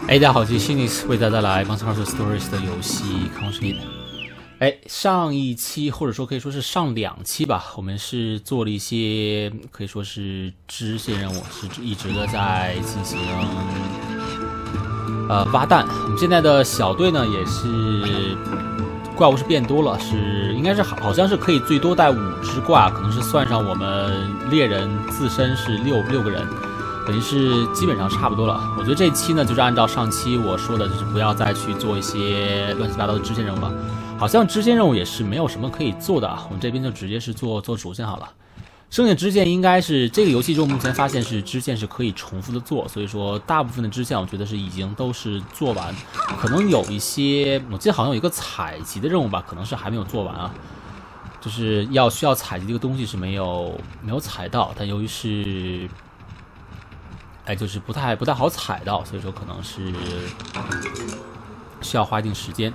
大家好，这是 Cynics 为大家带来 Monster Hunter Stories 的游戏开放视频。上一期或者说可以说是上2期吧，我们是做了一些可以说是支线任务，是一直的在进行挖蛋。我们现在的小队呢也是怪物是变多了，应该是好像是可以最多带5只怪，可能是算上我们猎人自身是6个人。等于是基本上差不多了。我觉得这期呢，就是按照上期我说的，就是不要再去做一些乱七八糟的支线任务了。好像支线任务也是没有什么可以做的，我们这边就直接是做主线好了。剩下支线应该是这个游戏中目前发现是支线是可以重复的做，所以说大部分的支线我觉得是已经都是做完，可能有一些我记得好像有一个采集的任务吧，可能是还没有做完啊。就是需要采集这个东西是没有采到，但由于是就是不太好采到，所以说可能是需要花一定时间。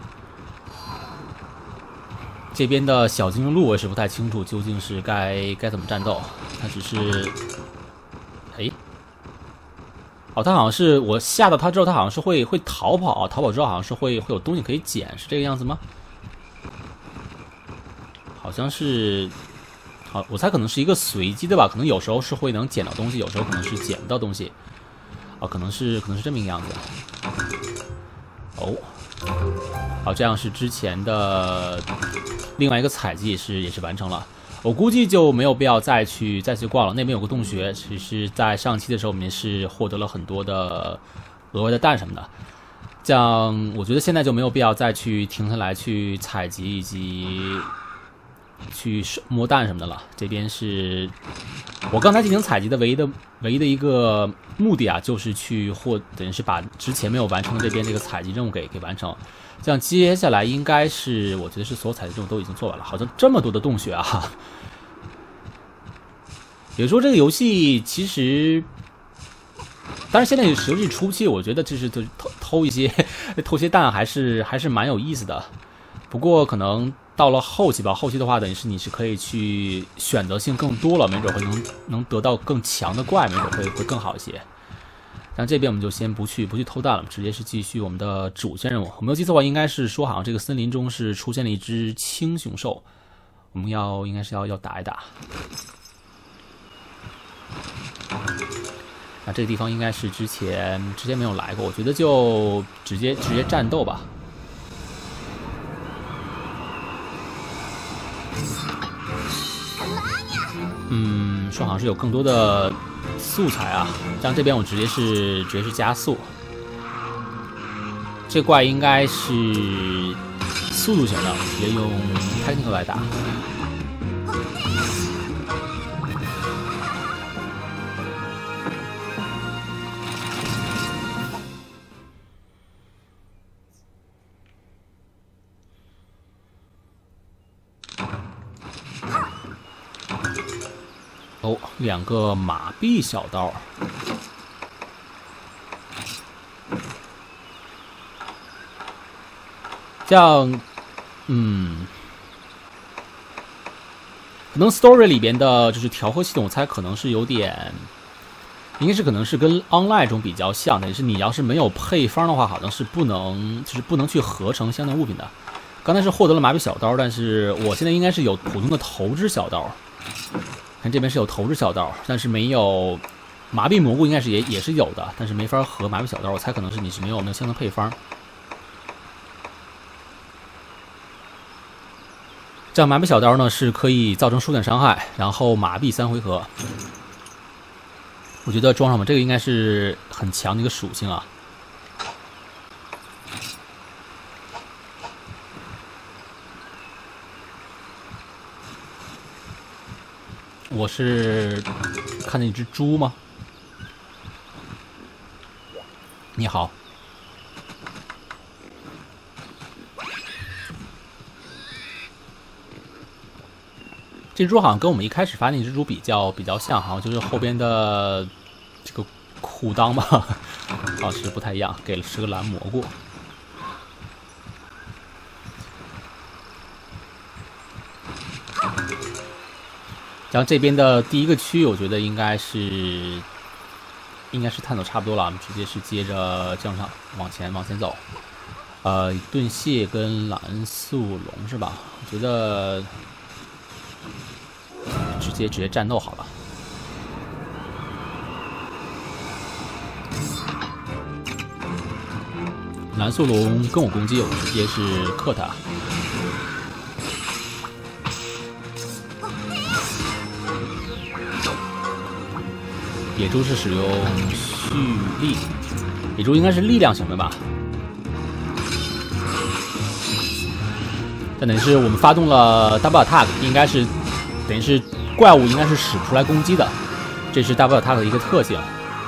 这边的小精灵路我也是不太清楚究竟是该怎么战斗，它只是，它好像是我吓到它之后，它好像是会逃跑，逃跑之后好像是会有东西可以捡，是这个样子吗？好像是。好，我猜可能是一个随机的吧，可能有时候是会能捡到东西，有时候可能是捡不到东西。可能是这么一个样子。好，这样是之前的另外一个采集也是完成了。我估计就没有必要再去逛了。那边有个洞穴，其实在上期的时候我们也是获得了很多的额外的蛋什么的。这样我觉得现在就没有必要再去停下来去采集以及去摸蛋什么的了。这边是我刚才进行采集的唯一的一个目的啊，就是去等于是把之前没有完成的这个采集任务给完成。这样接下来应该是我觉得是所有采集任务都已经做完了。好像这么多的洞穴啊！也就是说这个游戏其实，但是现在游戏初期，我觉得就是偷一些蛋还是蛮有意思的。不过可能到了后期吧，后期的话等于是你是可以去选择性更多了，没准会能得到更强的怪，没准会更好一些。但这边我们就先不去偷蛋了，直接是继续我们的主线任务。我没有记错的话，应该是说好像这个森林中是出现了一只青熊兽，我们应该是要打一打。那这个地方应该是之前没有来过，我觉得就直接战斗吧。说好像是有更多的素材啊，像这边我直接是加速。这怪应该是速度型的，直接用 technical 来打。2个马臂小刀，这样，可能 story 里边的就是调和系统，我猜可能是有点，应该是可能是跟 online 中比较像的，也是你要是没有配方的话，好像是不能去合成相应物品的。刚才是获得了马臂小刀，但是我现在应该是有普通的投掷小刀。看这边是有投掷小刀，但是没有麻痹蘑菇，应该是也是有的，但是没法合麻痹小刀。我猜可能是你是没有相应配方。这样麻痹小刀呢是可以造成数点伤害，然后麻痹3回合。我觉得装上吧，这个应该是很强的一个属性啊。我是看见一只猪吗？你好。这只猪好像跟我们一开始发那只猪比较像，好像就是后边的这个裤裆吧，好像是不太一样，是个蓝蘑菇。然后这边的第一个区，我觉得应该是应该是探索差不多了，我们直接是接着这样上往前走。盾蟹跟蓝速龙是吧？我觉得直接战斗好了。蓝速龙跟我攻击，我直接是克他。野猪是使用蓄力，野猪应该是力量型的吧？但等于是我们发动了 double attack， 应该是等于是怪物应该是使不出来攻击的，这是 double attack 的一个特性。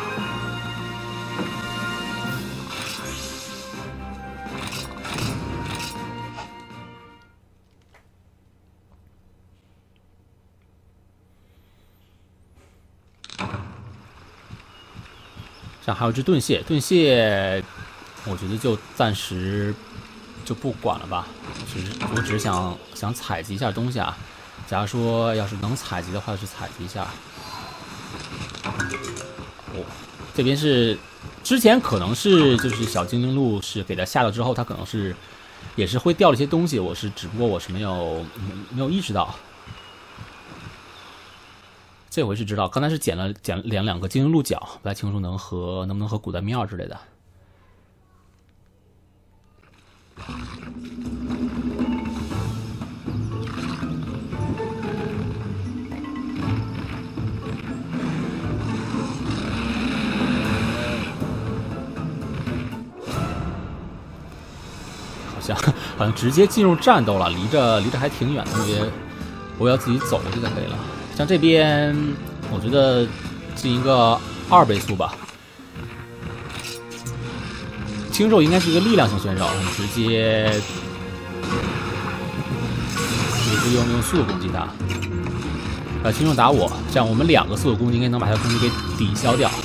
这样还有一只盾蟹，我觉得就暂时就不管了吧。我只是想采集一下东西啊。假如说要是能采集的话，是采集一下。哦，这边是之前可能是就是小精灵鹿是给它下了之后，它可能是也是会掉了一些东西。只不过我是没有意识到。这回是知道，刚才是捡了两个精灵鹿角，不太清楚能不能和古代庙之类的。好像直接进入战斗了，离着还挺远的，因为我要自己走过去就可以了。像这边，我觉得进一个2倍速吧。青兽应该是一个力量型选手，我们直接用速度攻击他。青兽打我，这样我们2个速度攻击应该能把他攻击给抵消掉。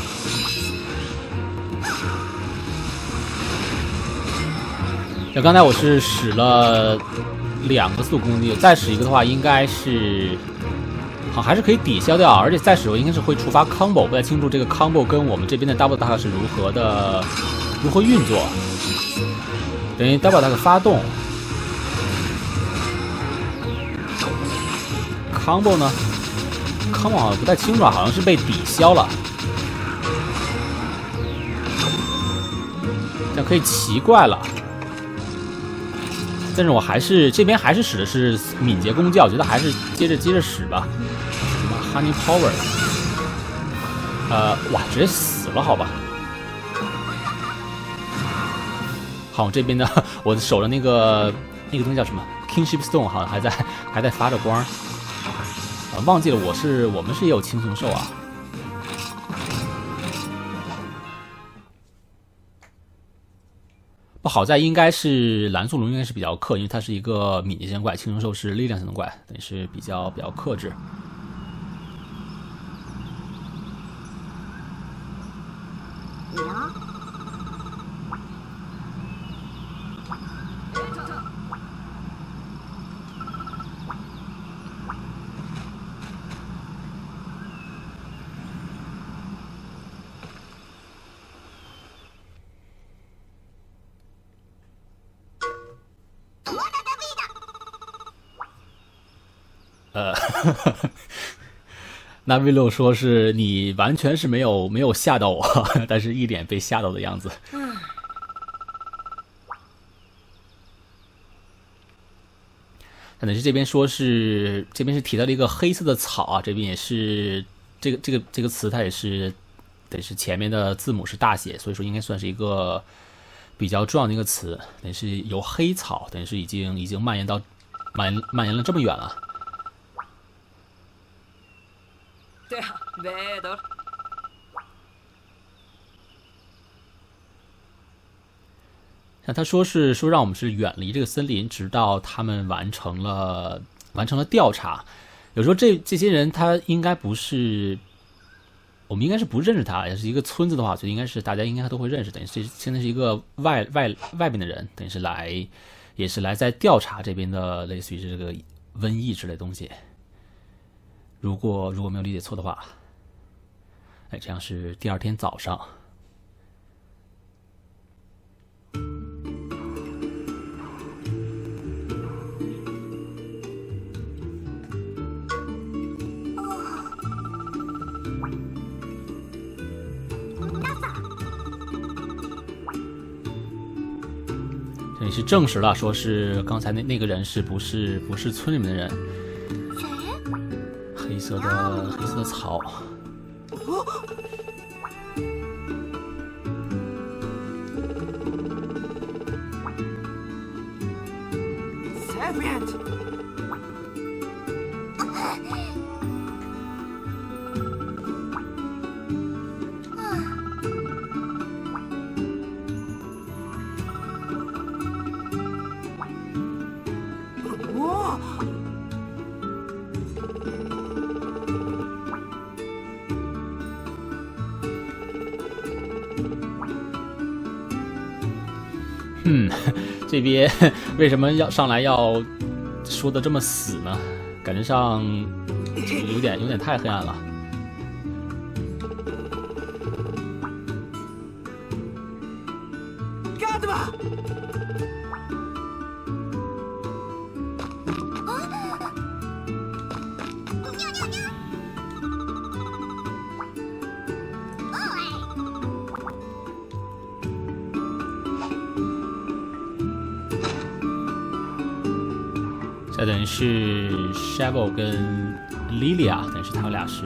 像刚才我是使了2个速度攻击，再使一个的话，应该是。好，还是可以抵消掉，而且再使用应该是会触发 combo， 不太清楚这个 combo 跟我们这边的 double attack 是如何运作。等于 double attack 发动 ，combo 呢 ，combo 好像不太清楚，好像是被抵消了。这样可以奇怪了。但是我这边还是使的是敏捷攻击，我觉得还是接着使吧。什么 Honey Power？ 哇，直接死了，好吧。好，我这边的我手的那个东西叫什么 ？Kingship Stone 好像还在发着光。忘记了我们是也有青铜兽啊。不好在应该是蓝速龙应该是比较克，因为它是一个敏捷型怪，青铜兽是力量型的怪，等于是比较克制。那 Vilo 说是你完全是没有吓到我，但是一脸被吓到的样子。但是这边是提到了一个黑色的草啊，这边也是这个词，它也是得是前面的字母是大写，所以说应该算是一个比较重要的一个词。等于是由黑草，等于是已经蔓延了这么远了。像他说让我们是远离这个森林，直到他们完成了调查。有时候这些人他应该不是，我们应该是不认识他，也是一个村子的话，就应该是大家应该都会认识。等于是现在是一个外边的人，等于是也是来在调查这边的，类似于这个瘟疫之类的东西。如果没有理解错的话。 哎，这样是第2天早上。这里是证实了，说是刚才那个人不是村里面的人。黑色的草。这边为什么要上来要说的这么死呢？感觉上有点太黑暗了。这等于是 Shavel 跟 Lilia， 等于是他们俩是，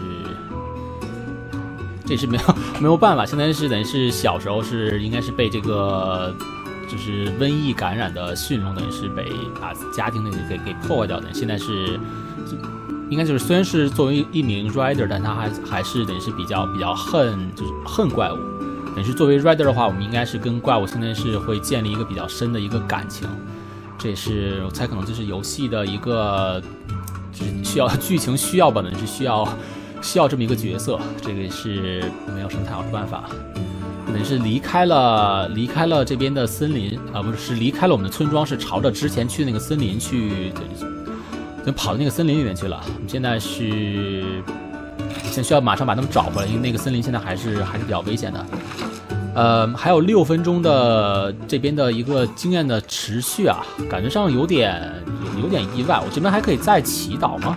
这是没有办法，现在是等于是小时候是应该是被这个就是瘟疫感染的驯龙，等于是被把家庭给破坏掉的。现在是应该就是虽然是作为一名 Rider， 但他还是等于是比较恨，就是恨怪物。等于是作为 Rider 的话，我们应该是跟怪物现在是会建立一个比较深的一个感情。这也是我猜可能就是游戏的一个就是需要剧情需要吧，是需要这么一个角色。这个是没有什么太好的办法，可能是离开了这边的森林啊，不是离开了我们的村庄，是朝着之前去那个森林去，就跑到那个森林里面去了。我们现在需要马上把他们找回来，因为那个森林现在还是比较危险的。还有6分钟的这边的一个经验的持续啊，感觉上有点意外。我这边还可以再祈祷吗？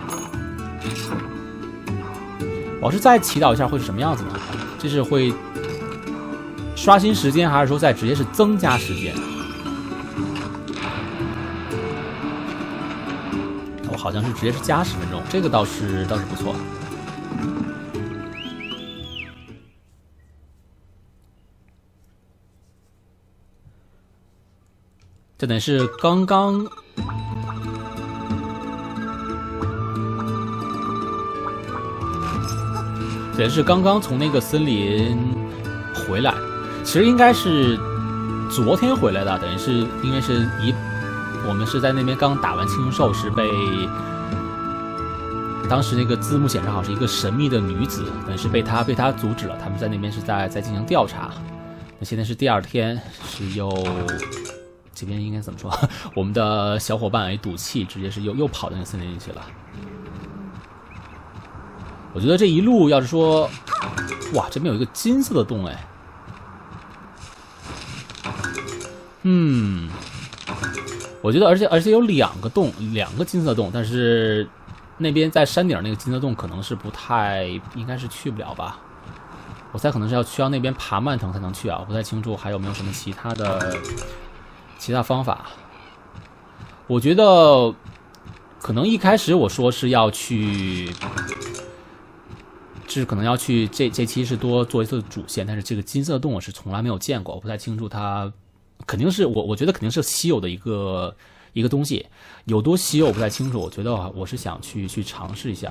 我是再祈祷一下会是什么样子呢？这是会刷新时间，还是说再直接是增加时间？我好像是直接是加10分钟，这个倒是不错。这等于是刚刚从那个森林回来，其实应该是昨天回来的，等于是因为是我们是在那边刚打完青兽，是被当时那个字幕显示好是一个神秘的女子，等于是被他阻止了，他们在那边是在进行调查。那现在是第2天，是这边应该怎么说？我们的小伙伴赌气，直接是又跑到那个森林里去了。我觉得这一路要是说，哇，这边有一个金色的洞哎，我觉得而且有2个洞，2个金色的洞，但是那边在山顶那个金色洞可能是应该是去不了吧。我猜可能是需要那边爬蔓藤才能去啊，我不太清楚还有没有什么其他方法。我觉得可能一开始我说是要去，就是可能要去这期是多做一次主线，但是这个金色洞我是从来没有见过，我不太清楚它肯定是我觉得肯定是稀有的一个东西，有多稀有我不太清楚。我觉得我是想去尝试一下。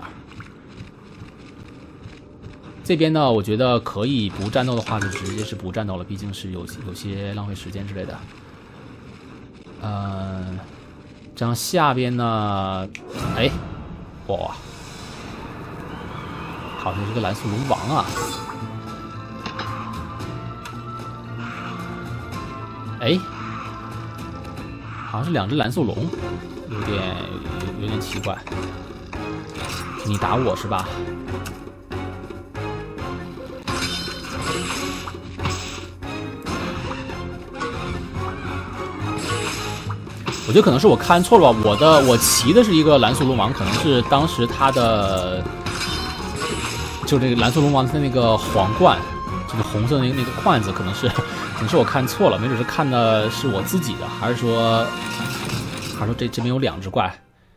这边呢，我觉得可以不战斗的话，就直接是不战斗了，毕竟是有些浪费时间之类的。这样下边呢，哎，哇，好像是个蓝速龙王啊！哎，好像是2只蓝速龙，有点奇怪。你打我是吧？ 我觉得可能是我看错了吧，我骑的是一个蓝速龙王，可能是当时他的就这个蓝速龙王的那个皇冠，这个红色的那个冠子，可能是我看错了，没准是看的是我自己的，还是说这边有2只怪？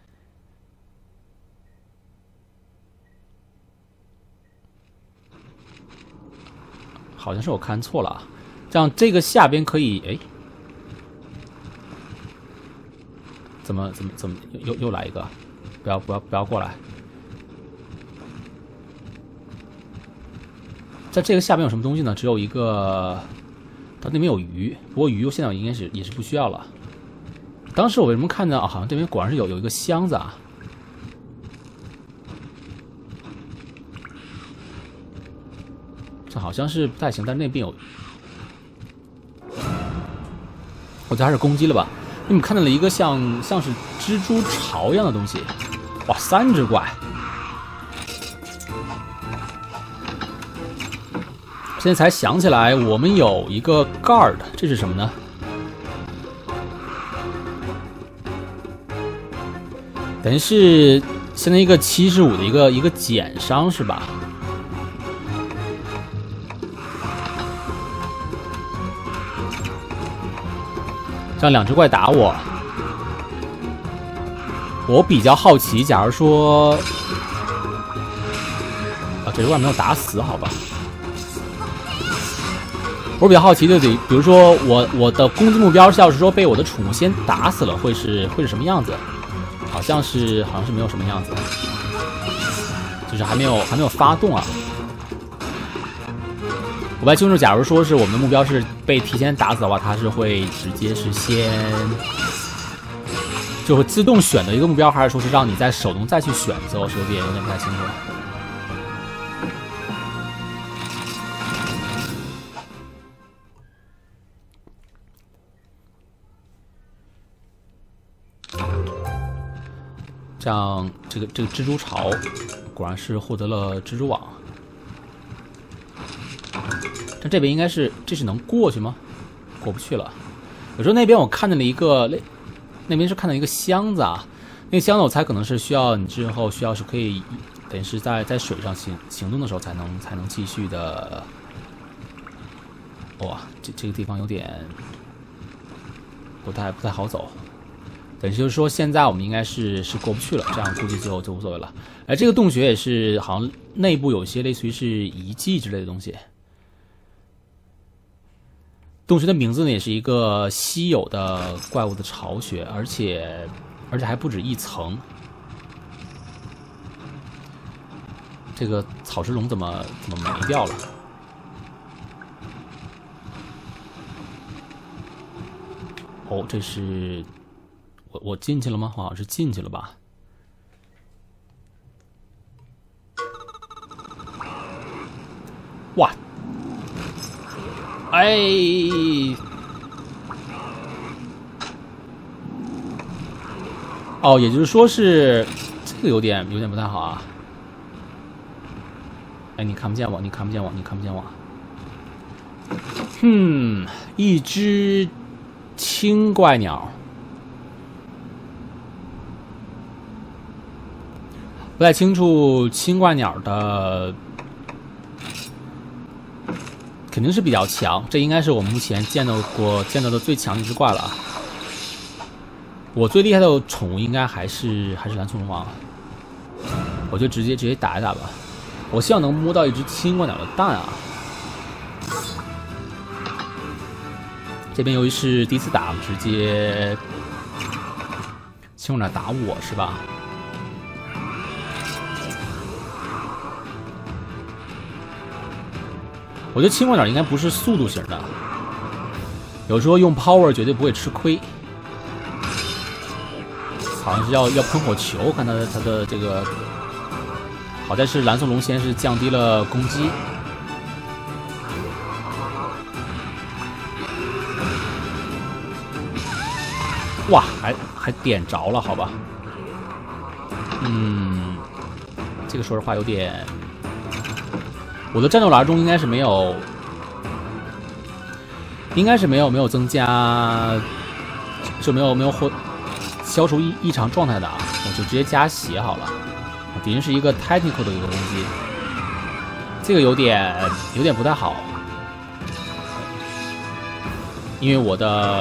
好像是我看错了，这样这个下边可以哎。怎么又来一个？不要过来！在这个下边有什么东西呢？只有一个，它那边有鱼，不过鱼现在应该也是不需要了。当时我为什么看到好像这边果然是有一个箱子啊？这好像是不太行，但是那边有，我觉得还是攻击了吧。你们看到了一个像是蜘蛛巢一样的东西，哇，3只怪！现在才想起来，我们有一个 guard， 这是什么呢？等于是相当于一个75的一个减伤是吧？这样2只怪打我，我比较好奇，假如说，这只怪没有打死，好吧？我比较好奇的，比如说我的攻击目标是要是说被我的宠物先打死了，会是什么样子？好像是没有什么样子，就是还没有发动啊。我不太清楚，假如说是我们的目标是被提前打死的话，它是会直接是先就会自动选择一个目标，还是说是让你在手动再去选择？我是有点不太清楚。这样，这个蜘蛛巢果然是获得了蜘蛛网。但这边应该是，这是能过去吗？过不去了。有时候那边我看见了一个，那边是看到一个箱子啊，那个箱子我猜可能是需要你之后需要是可以，等于是在水上行动的时候才能继续的。哇，这个地方有点不太好走。等于就是说，现在我们应该是过不去了，这样估计就无所谓了。哎，这个洞穴也是好像内部有些类似于是遗迹之类的东西。洞穴的名字呢，也是一个稀有的怪物的巢穴，而且还不止1层。这个草食龙怎么没掉了？哦，这是我进去了吗？我好像是进去了吧。哇！哎，哦，也就是说是这个有点不太好啊。哎，你看不见我，你看不见我，你看不见我。一只青怪鸟，不太清楚青怪鸟的。肯定是比较强，这应该是我们目前见到的最强的一只怪了。我最厉害的宠物应该还是蓝速龙王，我就直接打一打吧。我希望能摸到一只青怪鸟的蛋啊！这边由于是第一次打，直接青怪鸟打我是吧？我觉得青怪鸟应该不是速度型的，有时候用 power 绝对不会吃亏。好像是要喷火球，我看它的这个，好在是蓝速龙先是降低了攻击。哇，还点着了，好吧。这个说实话有点。我的战斗栏中应该是没有增加，就没有消除异常状态的啊，我就直接加血好了。敌人是一个 technical 的一个攻击，这个有点不太好，因为我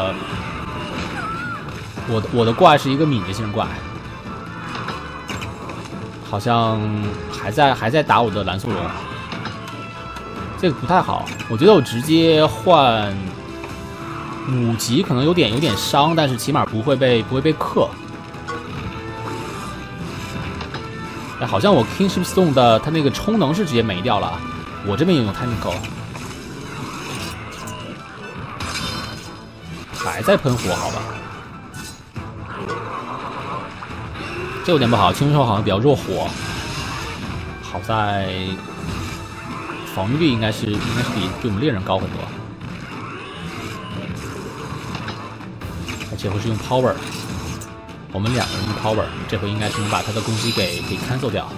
的怪是一个敏捷性怪，好像还在打我的蓝速龙，这个不太好。我觉得我直接换5级可能有点伤，但是起码不会被克。哎，好像我 Kingship Stone 的它那个充能是直接没掉了，我这边也用 Technical， 还在喷火，好吧，这有点不好。青兽好像比较弱火，好在防御力应该是比我们猎人高很多，而且会是用 Power。我们2个人用 Power， 这回应该是能把他的攻击给 cancel 掉。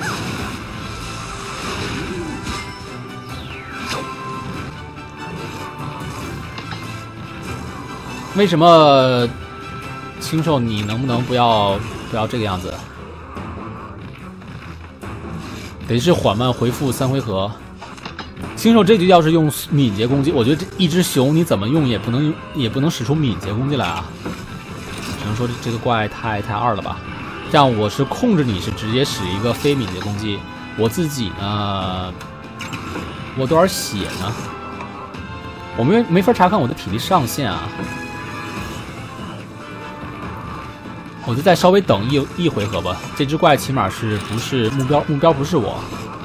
为什么青兽你能不能不要这个样子？得是缓慢回复3回合。青兽这局要是用敏捷攻击，我觉得这一只熊你怎么用也不能使出敏捷攻击来啊。只能说这个怪太二了吧？这样我是控制你是直接使一个非敏捷攻击，我自己呢，我多少血呢？我没法查看我的体力上限啊，我就再稍微等一回合吧。这只怪起码不是目标不是我。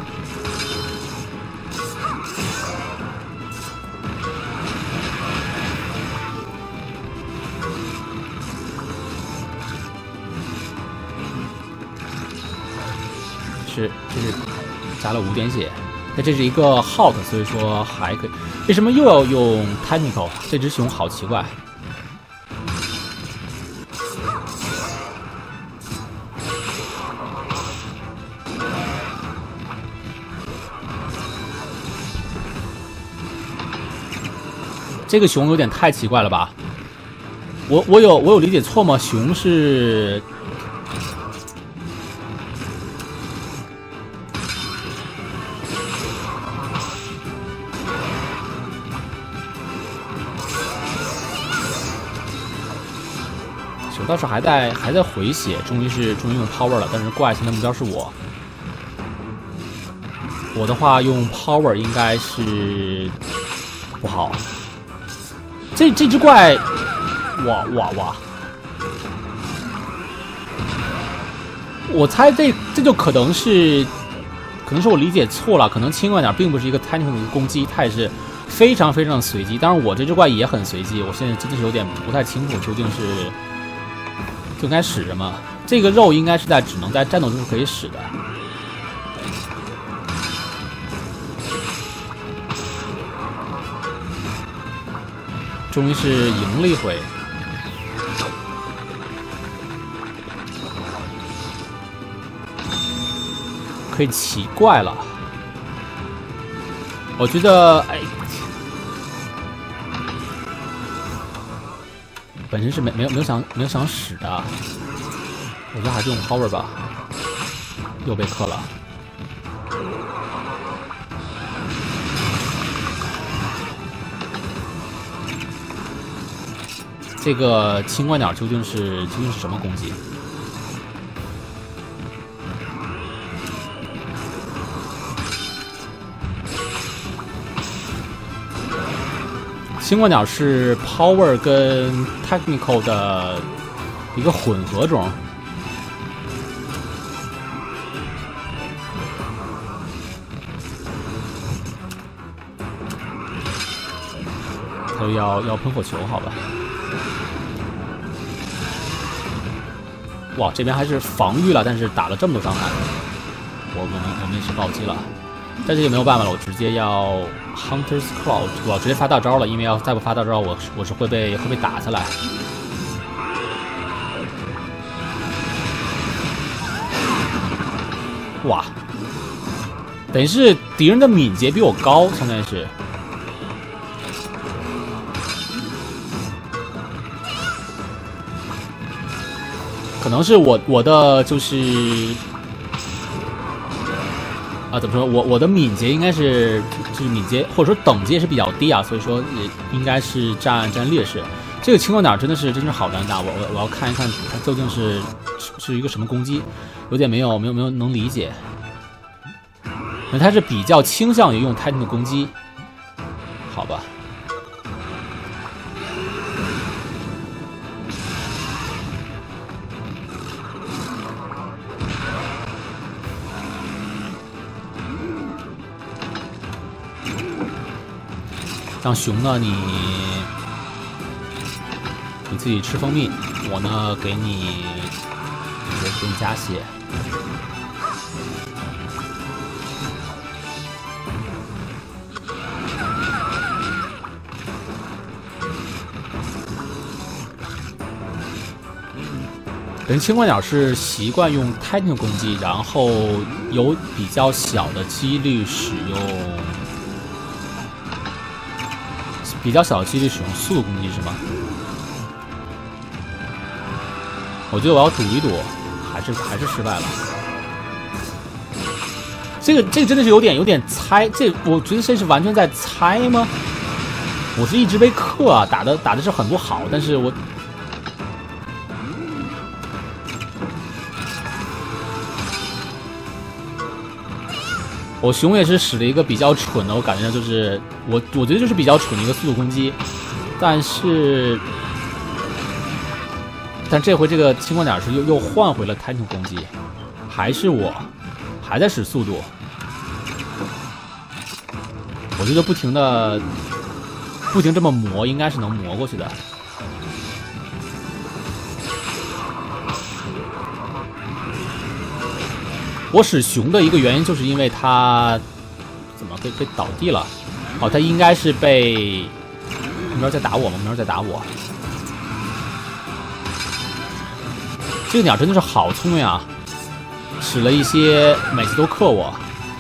这是加了5点血，但这是一个 hot， 所以说还可以。为什么又要用 technical？ 这只熊好奇怪。这个熊有点太奇怪了吧？我有理解错吗？熊是。倒是还在回血，终于用 power 了，但是怪现在目标是我。我的话用 power 应该是不好。这只怪，哇！我猜这就可能是我理解错了，可能轻快点，并不是一个 technical 的攻击，它也是非常随机。当然我这只怪也很随机，我现在真的是有点不太清楚究竟是。就应该使什么？这个肉应该是只能在战斗中可以使的。终于是赢了一回。可以奇怪了。我觉得，哎。本身是没有想使的，我觉得还是用 power 吧。又被克了。这个青冠鸟究竟是什么攻击？青冠鸟是 power 跟 technical 的一个混合种，他就要喷火球，好吧？哇，这边还是防御了，但是打了这么多伤害，我们也是暴击了。但是也没有办法了，我直接要 Hunter's Claw， 我要直接发大招了，因为要再不发大招，我是会被打下来。哇，等于是敌人的敏捷比我高，相当于是。 可能是我的就是怎么说？我的敏捷应该是就是敏捷或者说等级也是比较低啊，所以说也应该是占劣势。这个青光鸟真是好难打，我要看一看它究竟是一个什么攻击，有点没有能理解。那它是比较倾向于用 Titan 的攻击，好吧？像熊呢，你自己吃蜂蜜，我呢给你加血。人青光鸟是习惯用 Titan 攻击，然后有比较小的几率使用速度攻击是吗？我觉得我要赌一赌，还是失败了。这个真的是有点猜，我觉得这是完全在猜吗？我是一直被克啊，打的是很不好，但是我熊也是使了一个比较蠢的，我感觉就是我觉得就是比较蠢的一个速度攻击，但这回这个青光鸟是又换回了 Titan 攻击，还是我还在使速度，我觉得不停这么磨，应该是能磨过去的。我使熊的一个原因就是因为他怎么被倒地了？哦，他应该是被明儿在打我吗？明儿在打我。这个鸟真的是好聪明啊，使了一些每次都克我，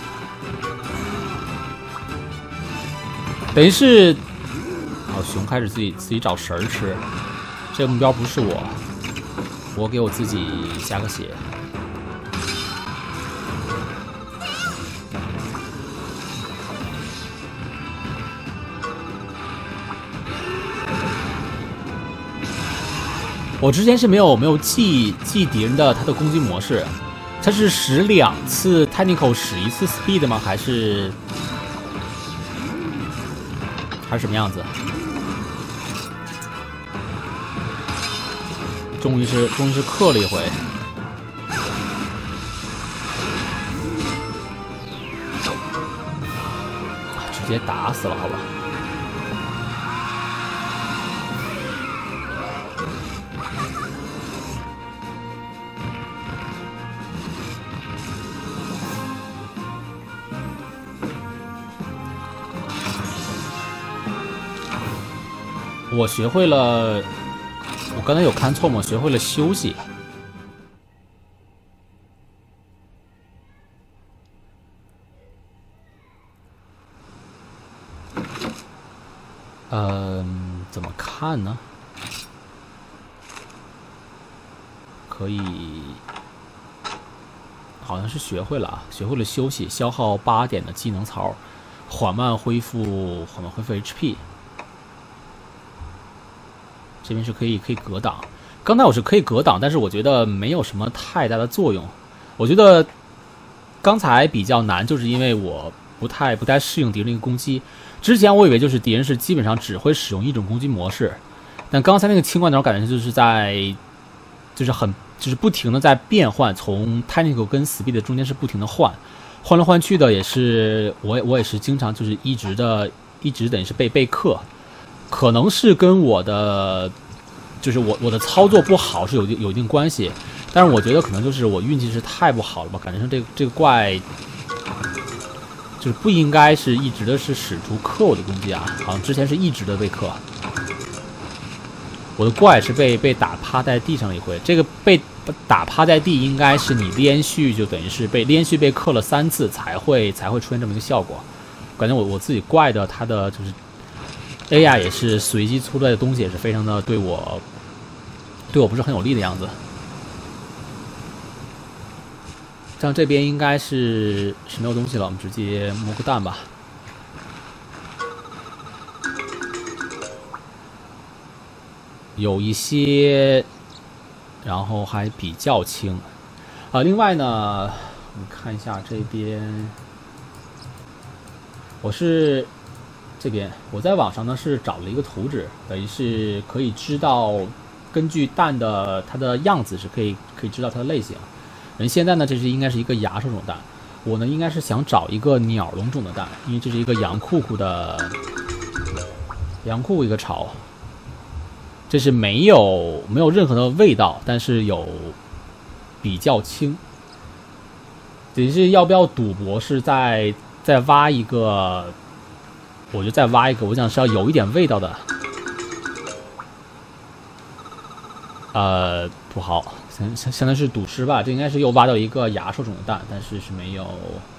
等于是熊开始自己找食儿吃。这个目标不是我给我自己加个血。我之前是没有记敌人的他的攻击模式，他是使2次 technical 使1次 speed 吗？还是什么样子？终于是克了一回。直接打死了，好吧。我学会了，我刚才有看错吗？学会了休息。怎么看呢？可以，好像是学会了啊，学会了休息，消耗8点的技能槽，缓慢恢复 HP。这边是可以格挡，刚才我是可以格挡，但是我觉得没有什么太大的作用。我觉得刚才比较难，就是因为我不太适应敌人的一个攻击。之前我以为就是敌人是基本上只会使用一种攻击模式，但刚才那个青光鸟感觉就是不停的在变换，从 technical 跟 speed 中间是不停的换来换去的，也是我也是经常就是一直等于是被克。可能是跟我的我的操作不好是有一定关系，但是我觉得可能就是我运气是太不好了吧，感觉上这个怪就是不应该是一直的是使出克我的攻击啊，好像之前是一直的被克。我的怪是被打趴在地上了一回，这个被打趴在地应该是你连续就等于是连续被克了3次才会出现这么一个效果。感觉我自己怪的它的就是。AI 也是随机出来的东西，也是非常的对我不是很有利的样子。 像这边应该是没有东西了，我们直接摸个蛋吧。有一些，然后还比较轻。另外呢，我们看一下这边，这边我在网上呢是找了一个图纸，等于是可以知道根据蛋的它的样子是可以知道它的类型。现在呢，这是应该是一个芽手种蛋，我呢应该是想找一个鸟笼种的蛋，因为这是一个羊裤裤一个巢。这是没有任何的味道，但是有比较轻。等于是要不要赌博是再挖一个，我就再挖一个，我想是要有一点味道的。不好，相当是赌失吧。这应该是又挖到一个芽兽种的蛋，但是没有。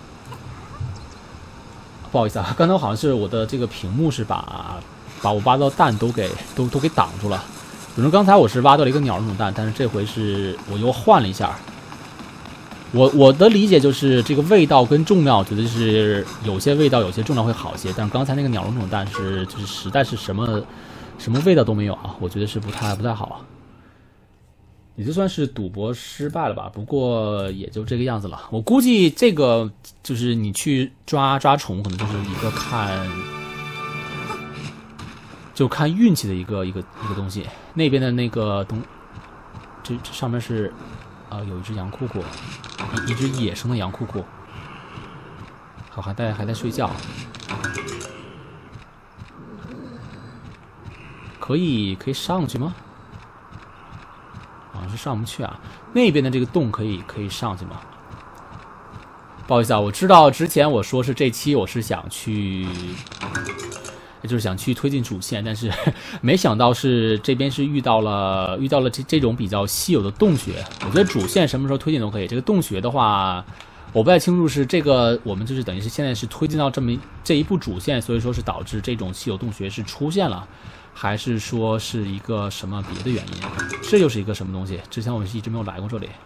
不好意思啊，刚才好像是我的这个屏幕是把我挖到蛋都给挡住了。比如刚才我是挖到了一个鸟种蛋，但是这回是我又换了一下。我的理解就是这个味道跟重量，我觉得是有些味道有些重量会好些，但是刚才那个鸟种蛋就是实在是什么味道都没有啊，我觉得是不太好。也就算是赌博失败了吧，不过也就这个样子了。我估计这个就是你去抓宠物，可能就是一个看运气的一个东西。那边的那个这上面是有一只羊裤裤，一只野生的羊裤裤，好，还在睡觉，可以上去吗？好像是上不去啊。那边的这个洞可以上去吗？不好意思啊，我知道之前我说是这期我是想去推进主线，但是没想到是这边是遇到了这种比较稀有的洞穴。我觉得主线什么时候推进都可以，这个洞穴的话，我不太清楚是这个我们就是等于是现在是推进到这一步主线，所以说是导致这种稀有洞穴是出现了，还是说是一个什么别的原因？这又是一个什么东西？之前我一直没有来过这里。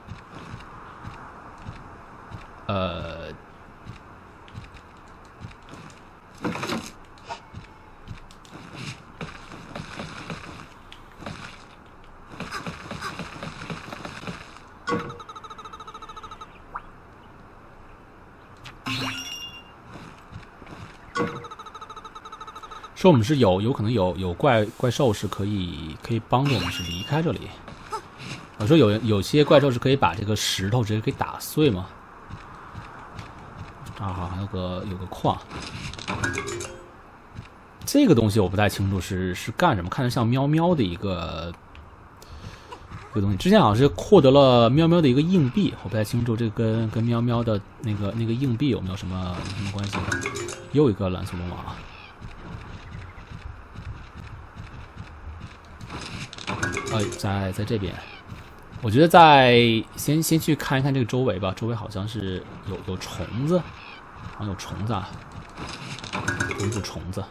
说我们是有可能有怪兽是可以帮助我们是离开这里。我说有些怪兽是可以把这个石头直接给打碎吗？好像有个矿，这个东西我不太清楚是干什么，看着像喵喵的一个东西。之前好像是获得了喵喵的一个硬币，我不太清楚这个跟喵喵的那个硬币有没有什么关系。又一个蓝色龙王。在这边，我觉得先去看一看这个周围吧。周围好像是有虫子，好像有虫子啊，有一组虫子。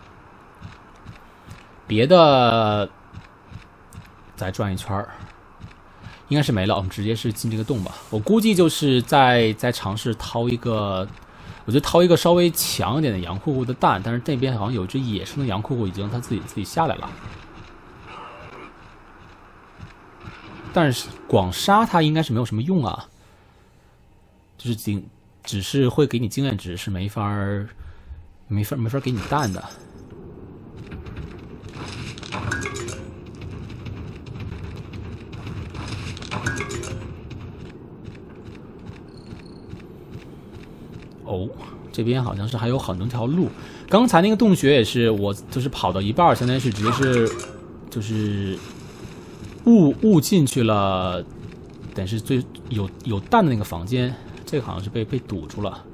别的再转一圈，应该是没了。我们直接是进这个洞吧。我估计就是在尝试掏一个，我觉得掏一个稍微强一点的羊裤裤的蛋，但是这边好像有一只野生的羊裤裤已经它自己下来了。但是广杀它应该是没有什么用啊，就是只是会给你经验值，是没法给你蛋的。哦，这边好像是还有很多条路。刚才那个洞穴也是，我就是跑到一半，相当于是直接是就是误进去了，等于是最有蛋的那个房间，这个好像是被堵住了。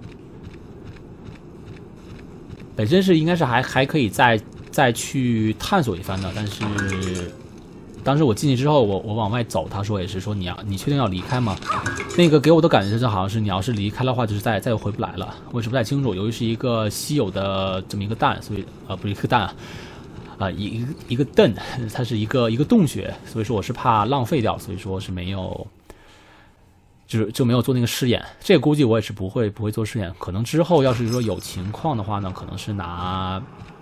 本身是应该是还可以再去探索一番的，但是当时我进去之后，我往外走，他说也是说你确定要离开吗？那个给我的感觉就是好像是你要是离开的话，就是再也回不来了。我也是不太清楚，由于是一个稀有的这么一个蛋，所以不是一个蛋一个洞，它是一个洞穴，所以说我是怕浪费掉，所以说是没有就没有做那个试验。这个估计我也是不会做试验，可能之后要是说有情况的话呢，可能是拿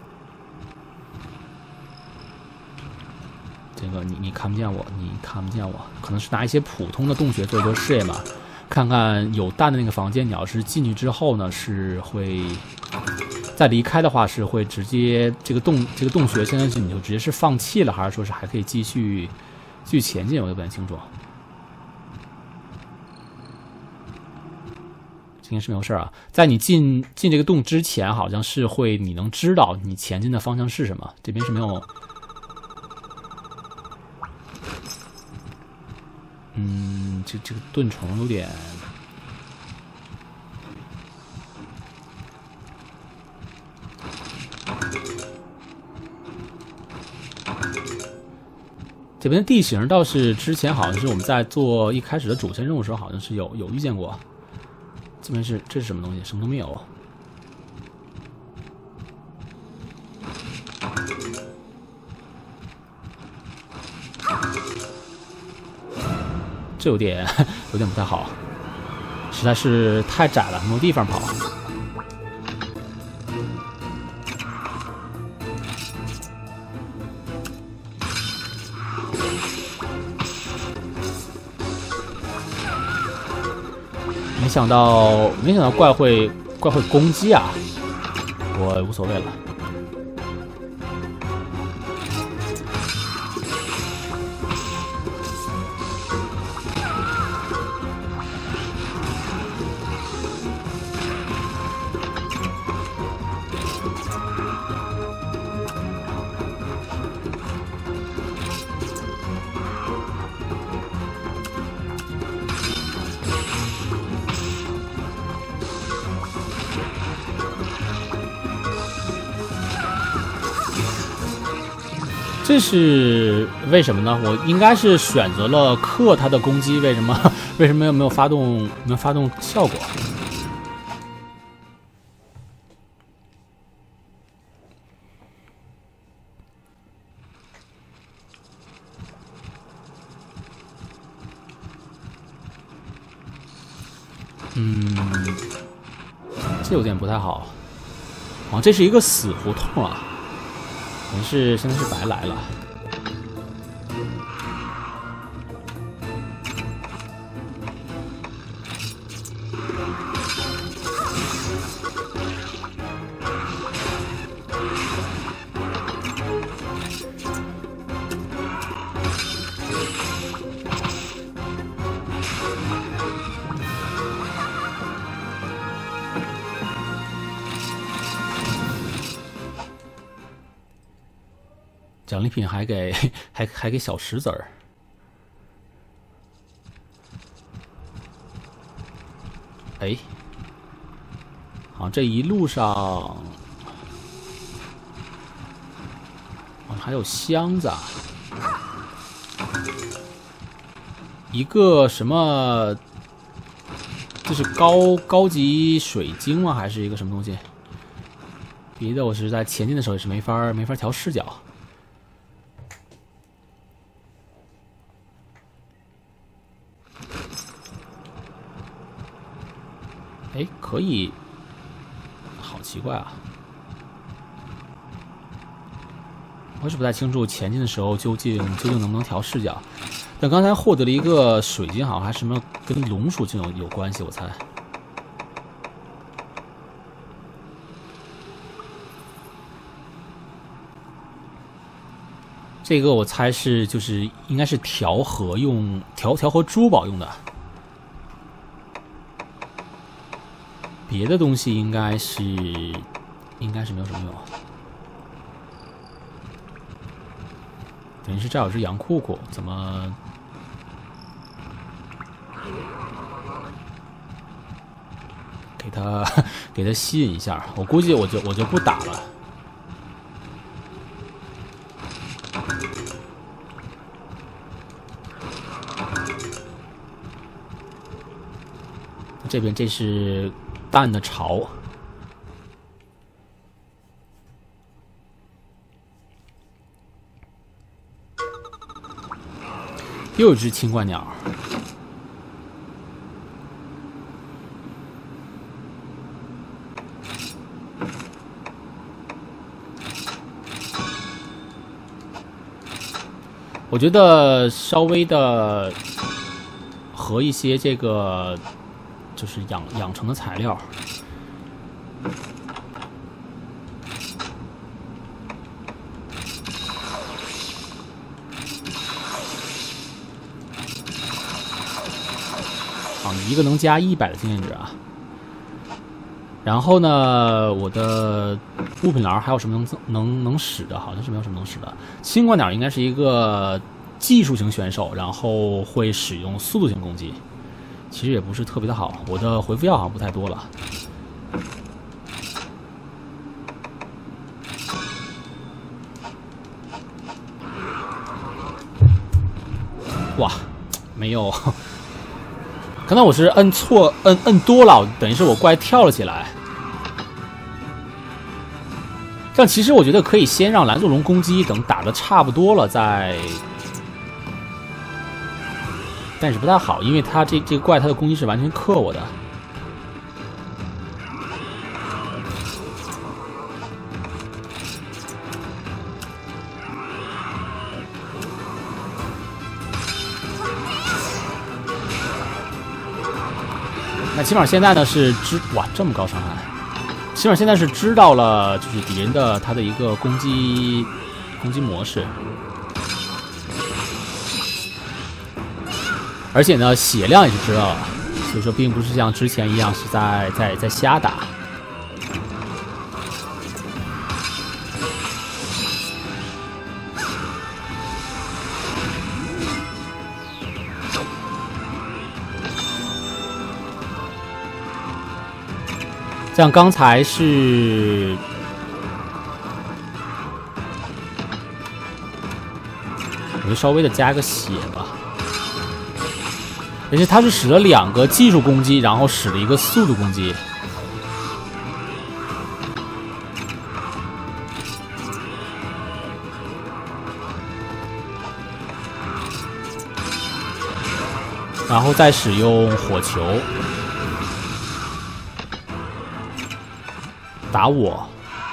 这个你看不见我，你看不见我，可能是拿一些普通的洞穴做一做试验吧，看看有蛋的那个房间，你要是进去之后呢，是会再离开的话，是会直接这个洞穴现在是你就直接是放弃了，还是说是还可以继续前进？我也不太清楚。应该是没有事啊，在你进这个洞之前，好像是你能知道你前进的方向是什么。这边是没有，这个盾虫有点，这边的地形倒是之前好像是我们在做一开始的主线任务的时候，好像是有遇见过。这边这是什么东西？什么都没有。这有点不太好，实在是太窄了，没有地方跑。没想到怪会攻击啊！我无所谓了。这是为什么呢？我应该是选择了克他的攻击，为什么没有发动效果？这有点不太好。哦，这是一个死胡同啊！可能是现在是白来了。奖励品还给小石子儿。哎，好，这一路上还有箱子啊，一个什么？这是高级水晶吗？还是一个什么东西？别的我是在前进的时候也是没法调视角。哎，可以，好奇怪啊！我是不太清楚前进的时候究竟能不能调视角。但刚才获得了一个水晶，好像还什么跟龙属性有关系，我猜。这个我猜是就是应该是调和珠宝用的。别的东西应该是没有什么用。等于是这有只羊裤裤，怎么？给它吸引一下，我估计我就不打了。这边这是蛋的巢，又一只青冠鸟。 我觉得稍微的和一些这个就是养成的材料。一个能加100的经验值啊。然后呢，我的物品栏还有什么能使的？好像是没有什么能使的。青冠鸟应该是一个技术型选手，然后会使用速度型攻击，其实也不是特别的好。我的回复药好像不太多了。哇，没有。可能我是摁错，摁多了，等于是我怪跳了起来。这样其实我觉得可以先让蓝速龙攻击，等打的差不多了再，但是不太好，因为他这个怪他的攻击是完全克我的。那起码现在呢是哇这么高伤害，起码现在是知道了就是敌人的他的一个攻击模式，而且呢血量也是知道了，所以说并不是像之前一样是在瞎打。像刚才是，我就稍微的加个血吧。而且他是使了2个技术攻击，然后使了1个速度攻击。然后再使用火球。打我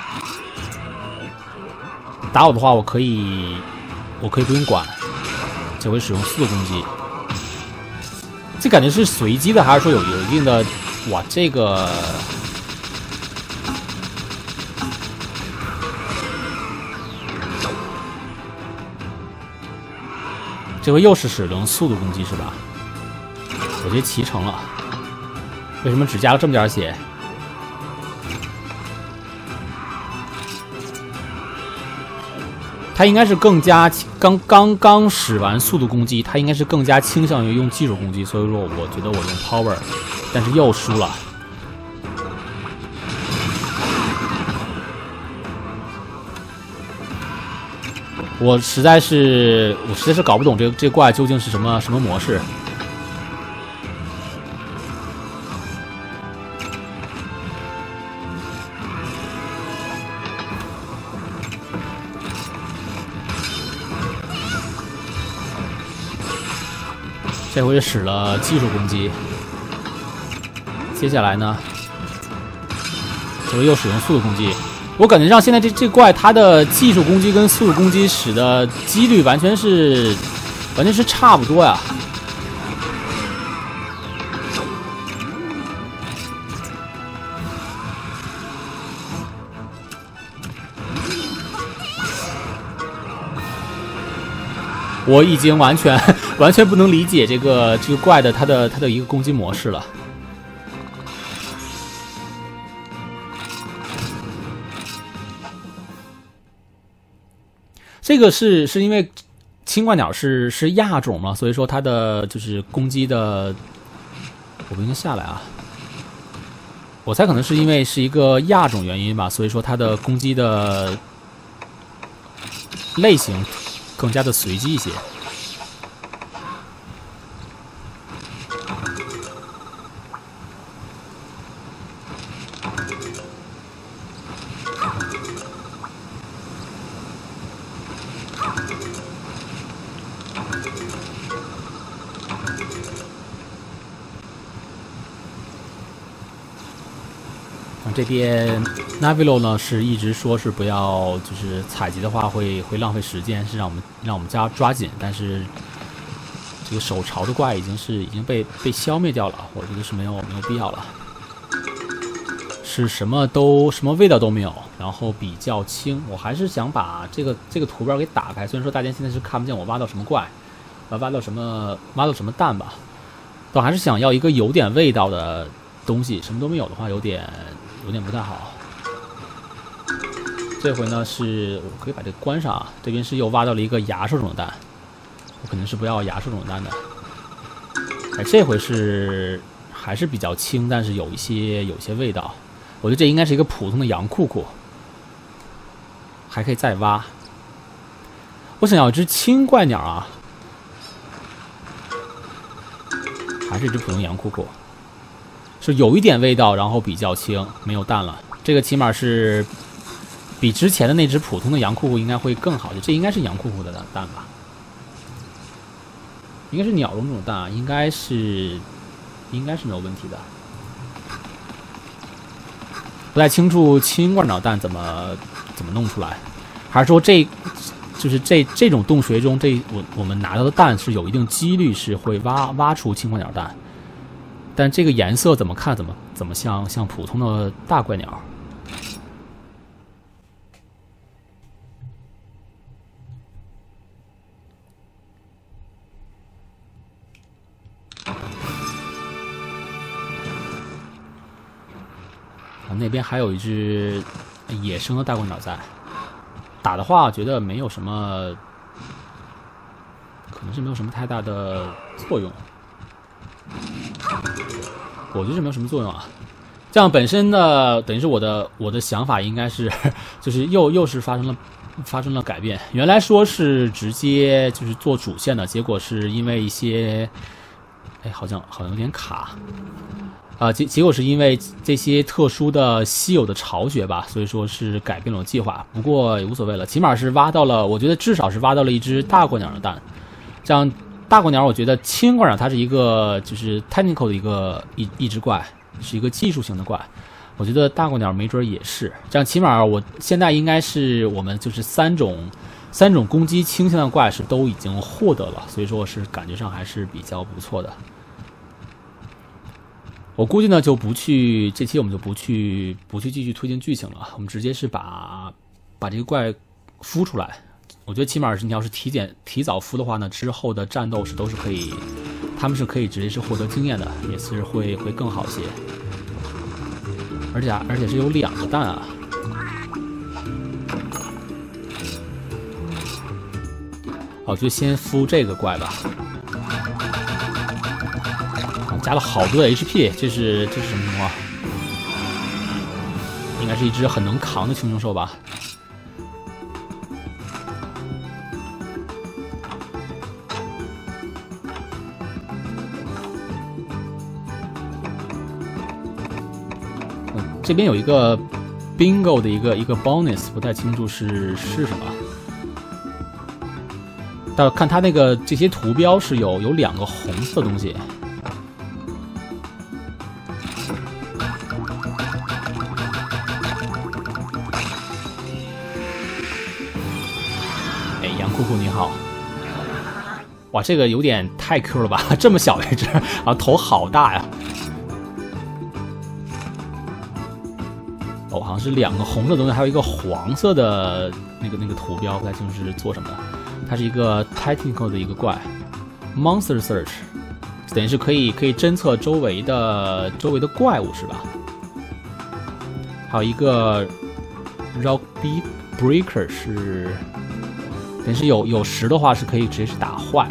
的话，我可以不用管，只会使用速度攻击。这感觉是随机的，还是说有一定的？哇，这个这回又是使用速度攻击是吧？我直接骑成了，为什么只加了这么点血？他应该是更加刚使完速度攻击，他应该是更加倾向于用技术攻击，所以说我觉得我用 power， 但是又输了。我实在是搞不懂这怪究竟是什么模式。这回使了技术攻击，接下来呢，这回又使用速度攻击。我感觉上现在这怪它的技术攻击跟速度攻击使的几率完全是差不多呀。我已经完全不能理解这个怪的它的一个攻击模式了。这个是因为青冠鸟是亚种嘛，所以说它的就是攻击的，我不应该下来啊。我猜可能是因为是一个亚种原因吧，所以说它的攻击的类型更加的随机一些。 这边 Navilo 呢是一直说是不要，就是采集的话会浪费时间，是让我们抓紧。但是这个手潮的怪已经被消灭掉了，我觉得是没有必要了。是什么味道都没有，然后比较轻。我还是想把这个图标给打开，虽然说大家现在是看不见我挖到什么怪，挖到什么蛋吧，但还是想要一个有点味道的东西。什么都没有的话，有点不太好。这回呢是我可以把这个关上啊，这边是又挖到了一个牙兽种的蛋，我肯定是不要牙兽种的蛋的。哎，这回是还是比较轻，但是有一些味道。我觉得这应该是一个普通的羊裤裤，还可以再挖。我想要一只青怪鸟啊，还是一只普通羊裤裤，是有一点味道，然后比较轻，没有蛋了。这个起码是比之前的那只普通的羊裤裤应该会更好的。这应该是羊裤裤的蛋吧？应该是鸟笼这种蛋啊，应该是没有问题的。不太清楚青冠鸟蛋怎么弄出来，还是说就是这种洞穴中，我们拿到的蛋是有一定几率是会挖出青冠鸟蛋，但这个颜色怎么看怎么像普通的大怪鸟？那边还有一只野生的大怪鸟在打的话，觉得没有什么，可能是没有什么太大的作用。我觉得是没有什么作用啊。这样本身呢，等于是我的想法应该是，就是又是发生了改变。原来说是直接就是做主线的，结果是因为一些，哎，好像有点卡。结果是因为这些特殊的稀有的巢穴吧，所以说是改变了计划。不过也无所谓了，起码是挖到了，我觉得至少是挖到了一只大怪鸟的蛋。这样大怪鸟，我觉得青怪鸟它是一个就是 technical 的一只怪，是一个技术型的怪。我觉得大怪鸟没准也是。这样起码我现在应该是我们就是三种攻击倾向的怪是都已经获得了，所以说是感觉上还是比较不错的。我估计呢就这期我们就不去继续推进剧情了，我们直接是把这个怪孵出来。我觉得起码是你要是提早孵的话呢，之后的战斗都是可以，他们是可以直接是获得经验的，也是会更好些。而且是有2个蛋啊。好，就先孵这个怪吧。加了好多的 HP， 这是什么情况？应该是一只很能扛的青胸兽吧。这边有一个 bingo 的一个 bonus， 不太清楚是什么。但看它那个这些图标是有2个红色的东西。酷酷你好，哇，这个有点太 Q 了吧？这么小一只，啊，头好大呀！哦，好像是2个红色的东西，还有一个黄色的那个图标，不太清楚是做什么的。它是一个 technical 的一个怪 ，Monster Search， 等于是可以侦测周围的怪物是吧？还有一个 Rock Breaker 是。等于是有10的话是可以直接是打坏。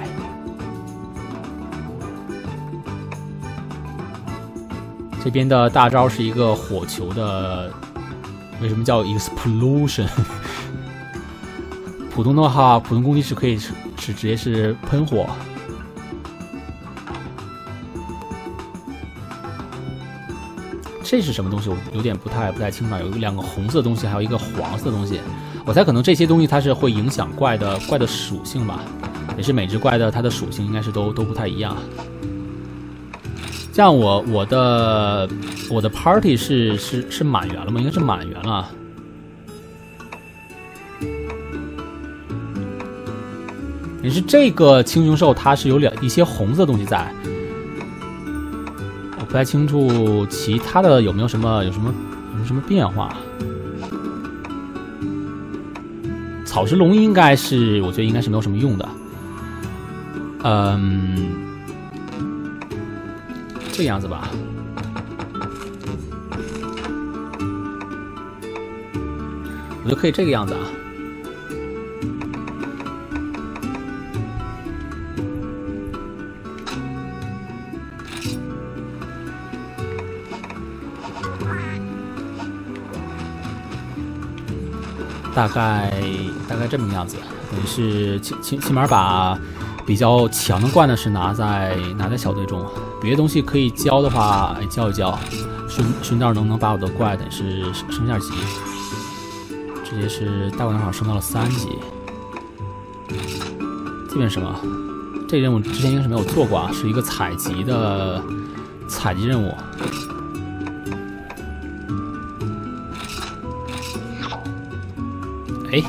这边的大招是一个火球的，为什么叫 explosion？ 普通的话，普通攻击是可以是直接是喷火。这是什么东西？我有点不太清楚。有2个红色的东西，还有一个黄色的东西。我猜可能这些东西它是会影响怪的属性吧，也是每只怪的它的属性应该是都不太一样。 这样我的 party 是满员了吗？应该是满员了。也是这个青熊兽，它是有一些红色的东西在，我不太清楚其他的有什么变化。草食龙应该是，我觉得应该是没有什么用的。这样子吧。我觉得可以这个样子啊。大概这么个样子，等于是起码把比较强的怪呢是拿在小队中，别的东西可以教的话，教一教，顺道能把我的怪等于是升下级，直接是大怪能好升到了3级。这边是什么？这任务之前应该是没有做过啊，是一个采集任务。哎，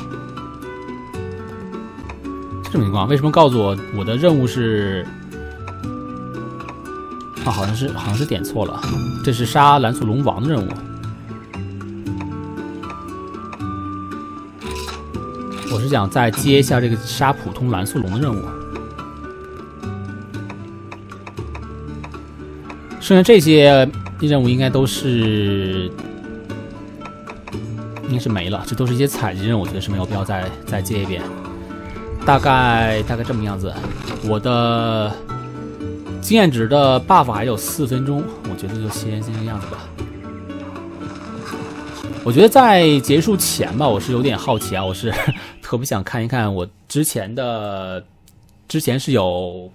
这种情况为什么告诉我的任务是？啊，好像是点错了，这是杀蓝素龙王的任务。我是想再接一下这个杀普通蓝素龙的任务。剩下这些任务应该是没了，这都是一些采集任务，我觉得是没有必要再接一遍。大概这么样子。我的经验值的 buff 还有4分钟，我觉得就先这个样子吧。我觉得在结束前吧，我是有点好奇啊，我是特别想看一看我之前是有。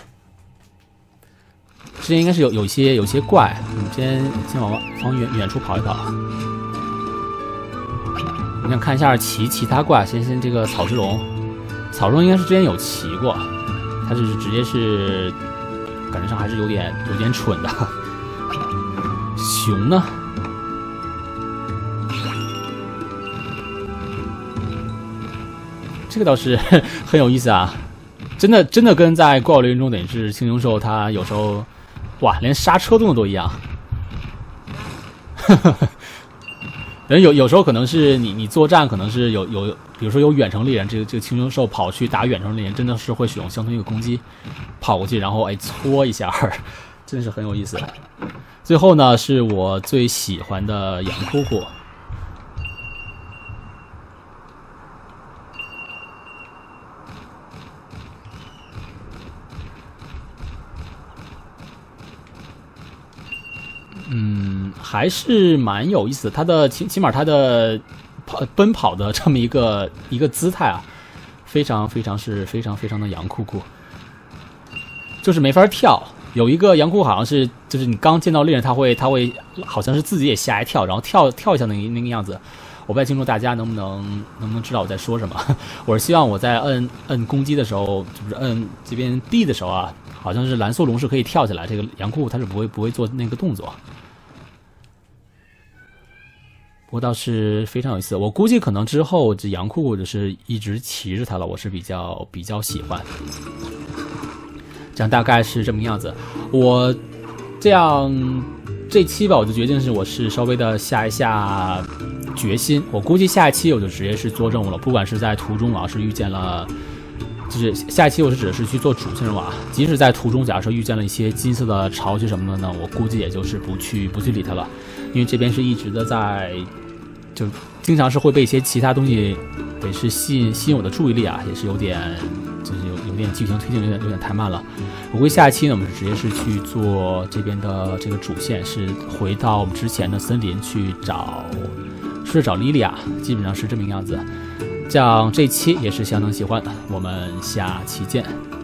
之前应该是有一些怪，我们先往远处跑一跑。我想看一下其他怪，先这个草之龙，草之龙应该是之前有骑过，它是直接是感觉上还是有点蠢的。熊呢？这个倒是很有意思啊，真的跟在怪物猎人中等于是青熊兽，它有时候哇连刹车动作都一样。人有时候可能是你作战可能是有比如说有远程猎人，这个青熊兽跑去打远程猎人，真的是会使用相同一个攻击跑过去，然后搓一下，真的是很有意思。最后呢是我最喜欢的羊库库。还是蛮有意思的。它的起码它的奔跑的这么一个姿态啊，非常的羊酷酷，就是没法跳。有一个羊酷好像是就是你刚见到猎人，他会好像是自己也吓一跳，然后跳一下那个样子。我不太清楚大家能不能知道我在说什么。我是希望我在摁攻击的时候，就是摁这边 B 的时候啊，好像是蓝素龙是可以跳起来，这个羊酷它是不会做那个动作。不过倒是非常有意思，我估计可能之后这羊酷就是一直骑着它了，我是比较喜欢。这样大概是这么样子。我这样这期吧，我就决定我是稍微的下一下决心。我估计下一期我就直接是做任务了，不管是在途中啊，是遇见了，就是下一期我是指是去做主线任务啊。即使在途中，假设遇见了一些金色的巢穴什么的呢，我估计也就是不去理它了。因为这边是一直的就经常是会被一些其他东西得是吸引我的注意力啊，也是有点剧情推进有点太慢了。我估计下一期呢，我们是直接是去做这边的这个主线，是回到我们之前的森林去找莉莉娅，基本上是这么一个样子。这样这一期也是相当喜欢，我们下期见。